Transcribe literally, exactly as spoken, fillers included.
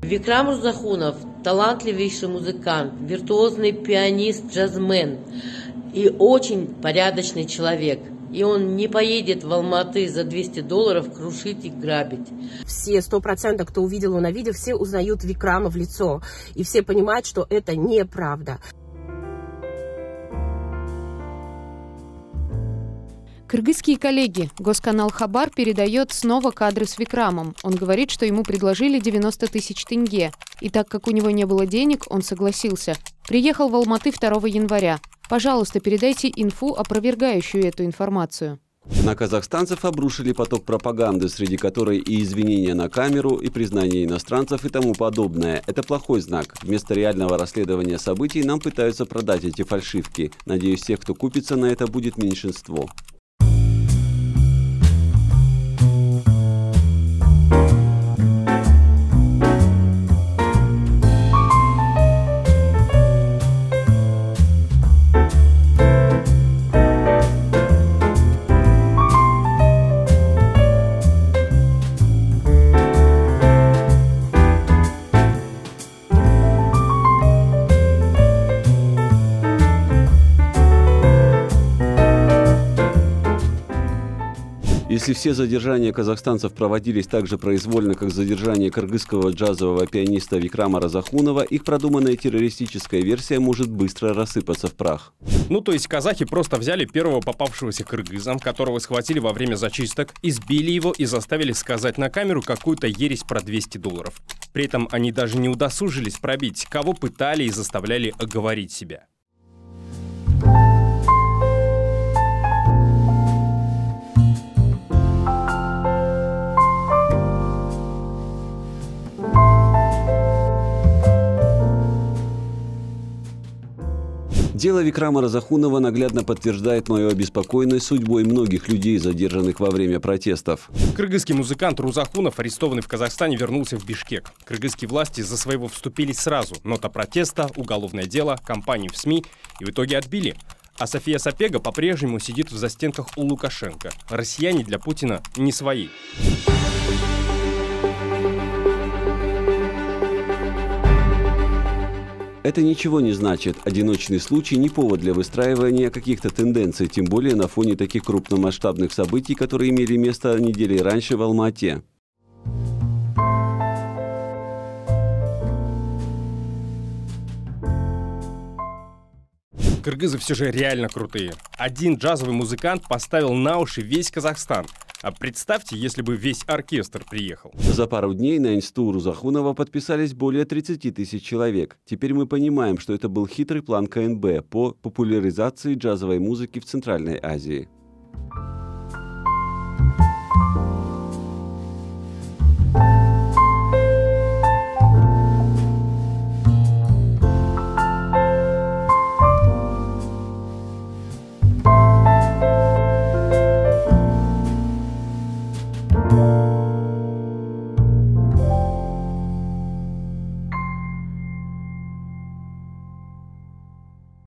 Викрам Рузахунов – талантливейший музыкант, виртуозный пианист, джазмен и очень порядочный человек. И он не поедет в Алматы за двести долларов крушить и грабить. Все сто процентов, кто увидел его на видео, все узнают Викрама в лицо. И все понимают, что это неправда. Кыргызские коллеги. Госканал Хабар передает снова кадры с Викрамом. Он говорит, что ему предложили девяносто тысяч тенге. И так как у него не было денег, он согласился. Приехал в Алматы второго января. Пожалуйста, передайте инфу, опровергающую эту информацию. На казахстанцев обрушили поток пропаганды, среди которой и извинения на камеру, и признание иностранцев и тому подобное. Это плохой знак. Вместо реального расследования событий нам пытаются продать эти фальшивки. Надеюсь, тех, кто купится на это, будет меньшинство. Если все задержания казахстанцев проводились так же произвольно, как задержание кыргызского джазового пианиста Викрама Рузахунова, их продуманная террористическая версия может быстро рассыпаться в прах. Ну, то есть казахи просто взяли первого попавшегося кыргыза, которого схватили во время зачисток, избили его и заставили сказать на камеру какую-то ересь про двести долларов. При этом они даже не удосужились пробить, кого пытали и заставляли оговорить себя. Дело Викрама Рузахунова наглядно подтверждает мою обеспокоенность судьбой многих людей, задержанных во время протестов. Кыргызский музыкант Рузахунов, арестованный в Казахстане, вернулся в Бишкек. Кыргызские власти за своего вступились сразу. Нота протеста, уголовное дело, кампании в СМИ и в итоге отбили. А София Сапега по-прежнему сидит в застенках у Лукашенко. Россияне для Путина не свои. Это ничего не значит. Одиночный случай не повод для выстраивания каких-то тенденций, тем более на фоне таких крупномасштабных событий, которые имели место недели раньше в Алма-Ате. Кыргызы все же реально крутые. Один джазовый музыкант поставил на уши весь Казахстан. А представьте, если бы весь оркестр приехал. За пару дней на инсту Рузахунова подписались более тридцати тысяч человек. Теперь мы понимаем, что это был хитрый план ка эн бэ по популяризации джазовой музыки в Центральной Азии.